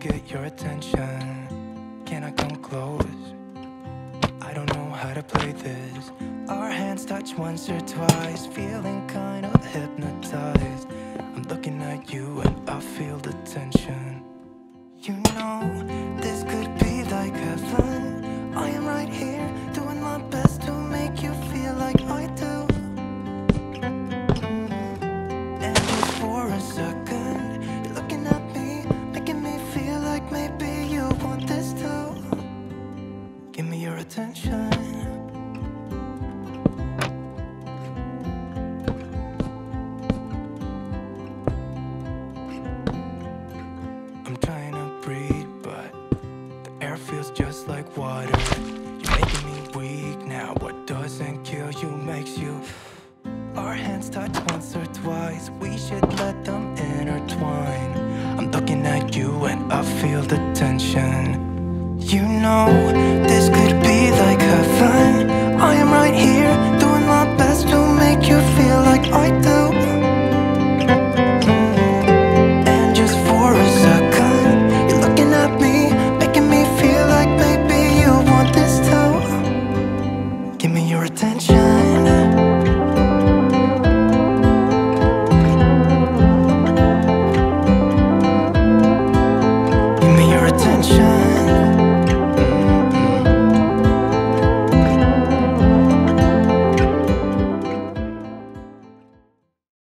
get your attention. Can I come close? I don't know how to play this. Our hands touch once or twice, feeling kind of hypnotized. I'm looking at you and I feel the tension. You know, this could be like heaven. I am right here, doing my best to make you feel like I do. And just for a second, you're looking at me, making me feel like maybe you want this too. Give me your attention. I'm trying to breathe, but the air feels just like water. You're making me weak now. What doesn't kill you makes you. Our hands touch once or twice, we should let them intertwine. I'm looking at you and I feel the tension. You know, this could be like heaven. I am right here,